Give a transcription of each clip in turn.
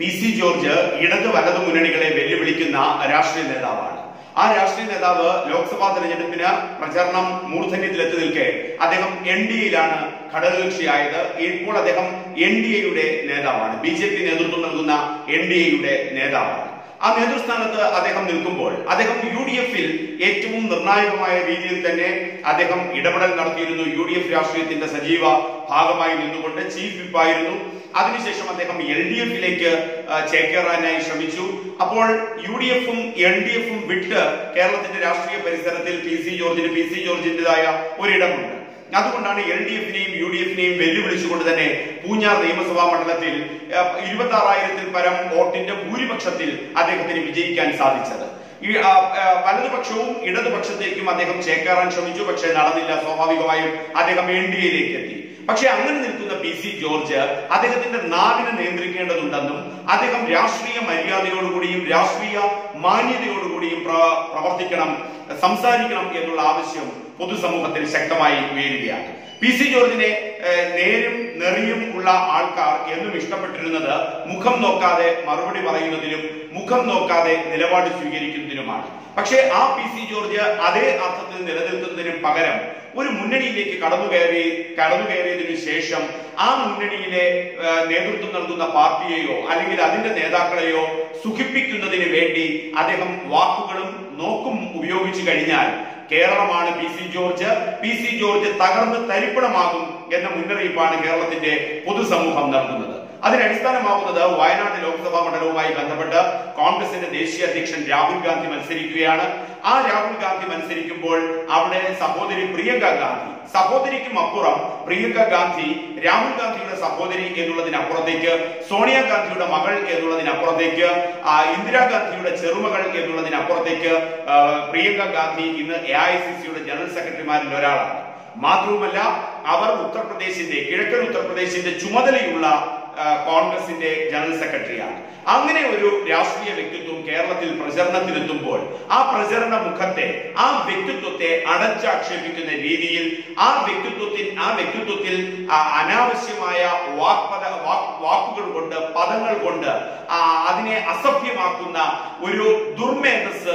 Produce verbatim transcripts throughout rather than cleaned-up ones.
P C George ഇടത് വലത് മുന്നണികളെ വെല്ലുവിളിക്കുന്ന രാഷ്ട്രീയ നേതാവാണ്. ആ രാഷ്ട്രീയ നേതാവ് ലോക്സഭാ തെരഞ്ഞെടുപ്പിന് പ്രചരണം മൂർധന്യത്തിലെത്തി നിൽക്കെ അദ്ദേഹം എൻ ഡി എയിലാണ് ഘടകകക്ഷിയായത്. ഇപ്പോൾ അദ്ദേഹം എൻ ഡി എയുടെ നേതാവാണ്, ബി ജെ പി നേതൃത്വം നൽകുന്ന എൻ ഡി എയുടെ നേതാവാണ്. ആ നേതൃസ്ഥാനത്ത് അദ്ദേഹം നിൽക്കുമ്പോൾ അദ്ദേഹം യു ഡി എഫിൽ ഏറ്റവും നിർണായകമായ രീതിയിൽ തന്നെ അദ്ദേഹം ഇടപെടൽ നടത്തിയിരുന്നു. യു ഡി എഫ് രാഷ്ട്രീയത്തിന്റെ സജീവ ഭാഗമായി നിന്നുകൊണ്ട് ചീഫ് വിപ്പായിരുന്നു. അതിനുശേഷം അദ്ദേഹം എൽ ഡി എഫിലേക്ക് ചേക്കേറാനായി ശ്രമിച്ചു. അപ്പോൾ യു ഡി എഫും എൽ ഡി എഫും വിട്ട് കേരളത്തിന്റെ രാഷ്ട്രീയ പരിസരത്തിൽ പി സി ജോർജിന് പി സി ജോർജിന്റേതായ ഒരിടമുണ്ട്. അതുകൊണ്ടാണ് എൽ ഡി എഫിനെയും യു ഡി എഫിനെയും വെല്ലുവിളിച്ചുകൊണ്ട് തന്നെ പൂഞ്ഞാർ നിയമസഭാ മണ്ഡലത്തിൽ ഇരുപത്തി ആറായിരത്തിൽ പരം വോട്ടിന്റെ ഭൂരിപക്ഷത്തിൽ അദ്ദേഹത്തിന് വിജയിക്കാൻ സാധിച്ചത്. ഈ വലതുപക്ഷവും ഇടതുപക്ഷത്തേക്കും അദ്ദേഹം ചേക്കേറാൻ ശ്രമിച്ചു, പക്ഷെ നടന്നില്ല. സ്വാഭാവികമായും അദ്ദേഹം എൻ ഡി എയിലേക്ക് എത്തി. പക്ഷെ അങ്ങനെ നിൽക്കുന്ന പി സി ജോർജ് അദ്ദേഹത്തിന്റെ നാവിനെ നിയന്ത്രിക്കേണ്ടതുണ്ടെന്നും അദ്ദേഹം രാഷ്ട്രീയ മര്യാദയോടുകൂടിയും രാഷ്ട്രീയ മാന്യതയോടുകൂടിയും പ്രവർത്തിക്കണം, സംസാരിക്കണം എന്നുള്ള ആവശ്യം പൊതുസമൂഹത്തിൽ ശക്തമായി ഉയരുകയാണ്. പി സി ജോർജിനെ നേരും നെറിയും ഉള്ള ആൾക്കാർ എന്നും ഇഷ്ടപ്പെട്ടിരുന്നത് മുഖം നോക്കാതെ മറുപടി പറയുന്നതിനും മുഖം നോക്കാതെ നിലപാട് സ്വീകരിക്കുന്നതിനുമാണ്. പക്ഷേ ആ പി സി ജോർജ് അതേ അർത്ഥത്തിൽ നിലനിൽക്കുന്നതിന് പകരം ഒരു മുന്നണിയിലേക്ക് കടന്നു കയറി കടന്നു കയറിയതിനു ശേഷം ആ മുന്നണിയിലെ നേതൃത്വം നൽകുന്ന പാർട്ടിയെയോ അല്ലെങ്കിൽ അതിന്റെ നേതാക്കളെയോ സുഖിപ്പിക്കുന്നതിന് വേണ്ടി അദ്ദേഹം വാക്കുകളും നോക്കും ഉപയോഗിച്ചു കഴിഞ്ഞാൽ കേരളമാണ് P C George. P C George തകർന്ന് തരിപ്പണമാകും എന്ന മുന്നറിയിപ്പാണ് കേരളത്തിന്റെ പൊതുസമൂഹം നൽകുന്നത്. അതിനടിസ്ഥാനമാകുന്നത് വയനാട് ലോക്സഭാ മണ്ഡലവുമായി ബന്ധപ്പെട്ട് കോൺഗ്രസിന്റെ ദേശീയ അധ്യക്ഷൻ രാഹുൽ ഗാന്ധി മത്സരിക്കുകയാണ്. ആ രാഹുൽ ഗാന്ധി മത്സരിക്കുമ്പോൾ അവിടെ സഹോദരി പ്രിയങ്ക ഗാന്ധി, സഹോദരിക്കും അപ്പുറം പ്രിയങ്ക ഗാന്ധി രാഹുൽ ഗാന്ധിയുടെ സഹോദരി എന്നുള്ളതിനപ്പുറത്തേക്ക്, സോണിയാഗാന്ധിയുടെ മകൾ എന്നുള്ളതിനപ്പുറത്തേക്ക്, ഇന്ദിരാഗാന്ധിയുടെ ചെറുമകൾ എന്നുള്ളതിനപ്പുറത്തേക്ക് പ്രിയങ്ക ഗാന്ധി ഇന്ന് എ ഐ സി സിയുടെ ജനറൽ സെക്രട്ടറിമാരിൽ ഒരാളാണ്. മാത്രവുമല്ല അവർ ഉത്തർപ്രദേശിന്റെ കിഴക്കൻ ഉത്തർപ്രദേശിന്റെ ചുമതലയുള്ള കോൺഗ്രസിന്റെ ജനറൽ സെക്രട്ടറിയാണ്. അങ്ങനെ ഒരു രാഷ്ട്രീയ വ്യക്തിത്വം കേരളത്തിൽ പ്രചരണത്തിനെത്തുമ്പോൾ ആ പ്രചരണ മുഖത്തെ, ആ വ്യക്തിത്വത്തെ അടച്ചാക്ഷേപിക്കുന്ന രീതിയിൽ ആ വ്യക്തിത്വത്തിൽ ആ വ്യക്തിത്വത്തിൽ അനാവശ്യമായ വാക്പദ വാക്കുകൾ കൊണ്ട്, പദങ്ങൾ കൊണ്ട് അതിനെ അസഭ്യമാക്കുന്ന ഒരു ദുർമേധസ്,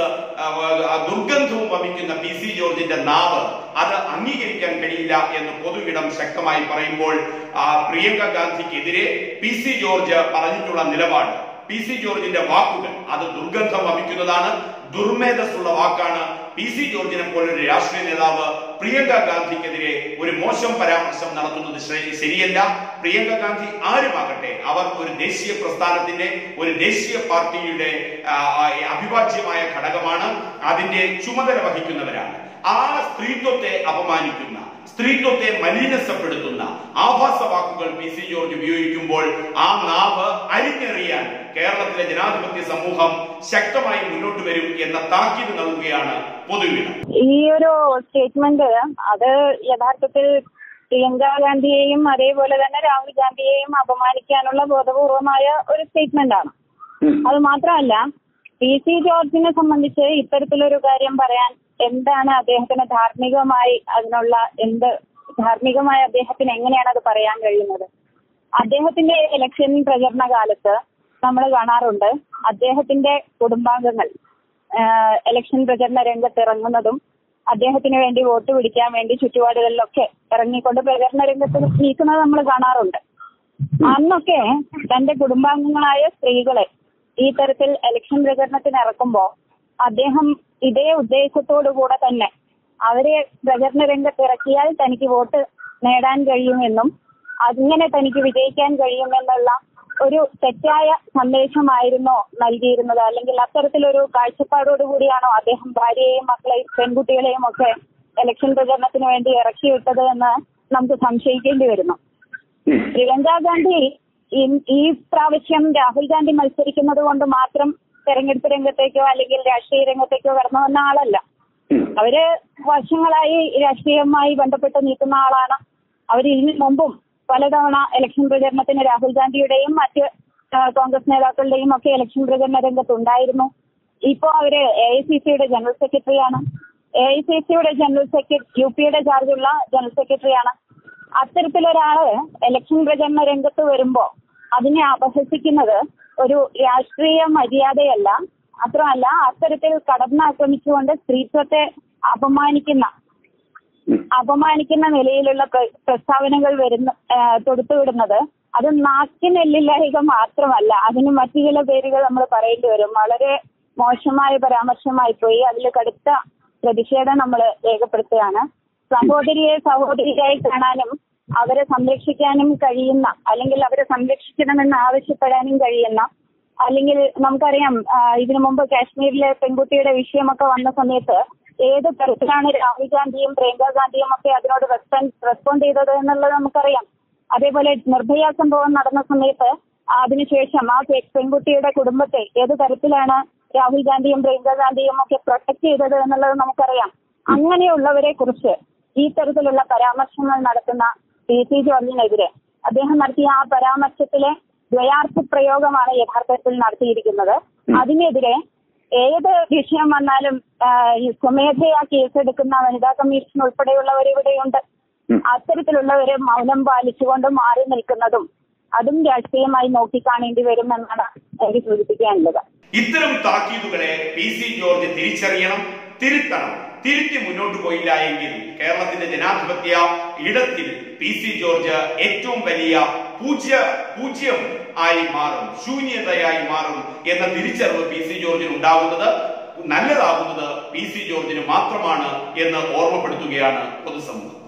ദുർഗന്ധവും വമിക്കുന്ന പി സി ജോർജിന്റെ നാവ് അത് അംഗീകരിക്കാൻ കഴിയില്ല എന്ന് പൊതുവിടം ശക്തമായി പറയുമ്പോൾ പ്രിയങ്ക ഗാന്ധിക്കെതിരെ പി സി ജോർജ് പറഞ്ഞിട്ടുള്ള നിലപാട്, പി സി ജോർജിന്റെ വാക്കുകൾ അത് ദുർഗന്ധം വമിക്കുന്നതാണ്, ദുർമേധസ്സുള്ള വാക്കാണ്. പി സി ജോർജിനെ പോലൊരു രാഷ്ട്രീയ നേതാവ് പ്രിയങ്ക ഗാന്ധിക്കെതിരെ ഒരു മോശം പരാമർശം നടത്തുന്നത് ശരിയല്ല. പ്രിയങ്ക ഗാന്ധി ആരുമാകട്ടെ, അവർ ഒരു ദേശീയ പ്രസ്ഥാനത്തിന്റെ, ഒരു ദേശീയ പാർട്ടിയുടെ അവിഭാജ്യമായ ഘടകമാണ്, അതിന്റെ ചുമതല വഹിക്കുന്നവരാണ്. ആ സ്ത്രീത്വത്തെ അപമാനിക്കുന്ന, സ്ത്രീത്വത്തെ മലിനസപ്പെടുത്തുന്ന ആഭാസ വാക്കുകൾ പി സി ജോർജ് ഉപയോഗിക്കുമ്പോൾ ആ നാവ് അരിഞ്ഞെറിയാൻ കേരളത്തിലെ ജനാധിപത്യ സമൂഹം ശക്തമായി മുന്നോട്ട് വരും എന്ന താക്കീത് നൽകുകയാണ് പൊതുവിടം. ഈ ഒരു സ്റ്റേറ്റ്മെന്റ് അത് യഥാർത്ഥത്തിൽ പ്രിയങ്ക ഗാന്ധിയെയും അതേപോലെ തന്നെ രാഹുൽ ഗാന്ധിയെയും അപമാനിക്കാനുള്ള ബോധപൂർവമായ ഒരു സ്റ്റേറ്റ്മെന്റ് ആണ്. അത് മാത്രമല്ല, പി സി ജോർജിനെ സംബന്ധിച്ച് ഇത്തരത്തിലൊരു കാര്യം പറയാൻ എന്താണ് അദ്ദേഹത്തിന് ധാർമ്മികമായി, അതിനുള്ള എന്ത് ധാർമ്മികമായി അദ്ദേഹത്തിന് എങ്ങനെയാണ് അത് പറയാൻ കഴിയുന്നത്? അദ്ദേഹത്തിന്റെ ഇലക്ഷൻ പ്രചരണ കാലത്ത് നമ്മൾ കാണാറുണ്ട് അദ്ദേഹത്തിന്റെ കുടുംബാംഗങ്ങൾ ഇലക്ഷൻ പ്രചരണ രംഗത്ത് ഇറങ്ങുന്നതും അദ്ദേഹത്തിന് വേണ്ടി വോട്ട് പിടിക്കാൻ വേണ്ടി ചുറ്റുപാടുകളിലൊക്കെ ഇറങ്ങിക്കൊണ്ട് പ്രചരണ രംഗത്ത് നീക്കുന്നത് നമ്മൾ കാണാറുണ്ട്. അന്നൊക്കെ തന്റെ കുടുംബാംഗങ്ങളായ സ്ത്രീകളെ ഈ തരത്തിൽ ഇലക്ഷൻ പ്രചരണത്തിന് ഇറക്കുമ്പോൾ അദ്ദേഹം ഇതേ ഉദ്ദേശത്തോടു കൂടെ തന്നെ അവരെ പ്രചരണ രംഗത്ത് ഇറക്കിയാൽ തനിക്ക് വോട്ട് നേടാൻ കഴിയുമെന്നും അങ്ങനെ തനിക്ക് വിജയിക്കാൻ കഴിയുമെന്നുള്ള ഒരു തെറ്റായ സന്ദേശമായിരുന്നോ നൽകിയിരുന്നത്? അല്ലെങ്കിൽ അത്തരത്തിലൊരു കാഴ്ചപ്പാടോടുകൂടിയാണോ അദ്ദേഹം ഭാര്യയെയും മക്കളെയും പെൺകുട്ടികളെയും ഒക്കെ ഇലക്ഷൻ പ്രചരണത്തിന് വേണ്ടി ഇറക്കിവിട്ടത് എന്ന് നമുക്ക് സംശയിക്കേണ്ടി വരുന്നു. പ്രിയങ്ക ഗാന്ധി ഈ പ്രാവശ്യം രാഹുൽ ഗാന്ധി മത്സരിക്കുന്നത് കൊണ്ട് മാത്രം തെരഞ്ഞെടുപ്പ് രംഗത്തേക്കോ അല്ലെങ്കിൽ രാഷ്ട്രീയ രംഗത്തേക്കോ കടന്നു വന്ന ആളല്ല. അവര് വർഷങ്ങളായി രാഷ്ട്രീയവുമായി ബന്ധപ്പെട്ട് നിൽക്കുന്ന ആളാണ്. അവർ ഇതിനു മുമ്പും പലതവണ ഇലക്ഷൻ പ്രചരണത്തിന് രാഹുൽ ഗാന്ധിയുടെയും മറ്റ് കോൺഗ്രസ് നേതാക്കളുടെയും ഒക്കെ ഇലക്ഷൻ പ്രചരണ രംഗത്തുണ്ടായിരുന്നു. ഇപ്പോ അവര് എ ഐ സി സിയുടെ ജനറൽ സെക്രട്ടറിയാണ്. എ ഐ സി സിയുടെ ജനറൽ സെക്രട്ടറി യു പിയുടെ ചാർജുള്ള ജനറൽ സെക്രട്ടറിയാണ്. അത്തരത്തിലൊരാള് ഇലക്ഷൻ പ്രചരണ രംഗത്ത് വരുമ്പോ അതിനെ അപഹസിക്കുന്നത് ഒരു രാഷ്ട്രീയ മര്യാദയല്ല. മാത്രമല്ല അത്തരത്തിൽ കടന്നാക്രമിച്ചുകൊണ്ട് സ്ത്രീത്വത്തെ അപമാനിക്കുന്ന അപമാനിക്കുന്ന നിലയിലുള്ള പ്രസ്താവനകൾ വരുന്ന തൊടുത്തുവിടുന്നത് അത് നാക്കിനെല്ലില്ലായ്ക മാത്രമല്ല, അതിന് മറ്റു ചില പേരുകൾ നമ്മൾ പറയേണ്ടി വരും. വളരെ മോശമായ പരാമർശമായി പോയി. അതിൽ കടുത്ത പ്രതിഷേധം നമ്മൾ രേഖപ്പെടുത്തുകയാണ്. സഹോദരിയെ സഹോദരിയായി കാണാനും അവരെ സംരക്ഷിക്കാനും കഴിയുന്ന, അല്ലെങ്കിൽ അവരെ സംരക്ഷിക്കണമെന്ന് ആവശ്യപ്പെടാനും കഴിയുന്ന, അല്ലെങ്കിൽ നമുക്കറിയാം ഇതിനു മുമ്പ് കാശ്മീരിലെ പെൺകുട്ടിയുടെ വിഷയമൊക്കെ വന്ന സമയത്ത് ഏത് തരത്തിലാണ് രാഹുൽ ഗാന്ധിയും പ്രിയങ്ക ഗാന്ധിയും ഒക്കെ അതിനോട് റെസ്പോണ്ട് ചെയ്തത് എന്നുള്ളത് നമുക്കറിയാം. അതേപോലെ നിർഭയ സംഭവം നടന്ന സമയത്ത് അതിനുശേഷം ആ പെൺകുട്ടിയുടെ കുടുംബത്തെ ഏത് തരത്തിലാണ് രാഹുൽ ഗാന്ധിയും പ്രിയങ്ക ഗാന്ധിയും ഒക്കെ പ്രൊട്ടക്ട് ചെയ്തത് എന്നുള്ളത് നമുക്കറിയാം. അങ്ങനെയുള്ളവരെ കുറിച്ച് ഈ തരത്തിലുള്ള പരാമർശങ്ങൾ നടത്തുന്ന പി സി ജോർജിനെതിരെ അദ്ദേഹം നടത്തിയ ആ പരാമർശത്തിലെ ദ്വയാർത്ഥ പ്രയോഗമാണ് യഥാർത്ഥത്തിൽ നടത്തിയിരിക്കുന്നത്. അതിനെതിരെ ഏത് വിഷയം വന്നാലും സ്വമേധയാ കേസെടുക്കുന്ന വനിതാ കമ്മീഷൻ ഉൾപ്പെടെയുള്ളവർ ഇവിടെയുണ്ട്. അത്തരത്തിലുള്ളവര് മൗനം പാലിച്ചുകൊണ്ട് മാറി നിൽക്കുന്നതും അതും രാഷ്ട്രീയമായി നോക്കിക്കാണേണ്ടി വരും എന്നാണ് എനിക്ക് സൂചിപ്പിക്കാനുള്ളത്. ഇത്തരം താക്കീതുകളെ പി സി ജോർജ് തിരിച്ചറിയണം, തിരുത്തണം. തിരുത്തി മുന്നോട്ട് പോയില്ല എങ്കിൽ കേരളത്തിന്റെ ജനാധിപത്യ ഇടത്തിൽ പി സി ജോർജ് ഏറ്റവും വലിയ പൂജ്യ പൂജ്യം ആയി മാറും, ശൂന്യതയായി മാറും എന്ന തിരിച്ചറിവ് പി സി ജോർജിന് ഉണ്ടാകുന്നത് നല്ലതാകുന്നത് പി സി ജോർജിന് മാത്രമാണ് എന്ന് ഓർമ്മപ്പെടുത്തുകയാണ് പൊതുസമൂഹം.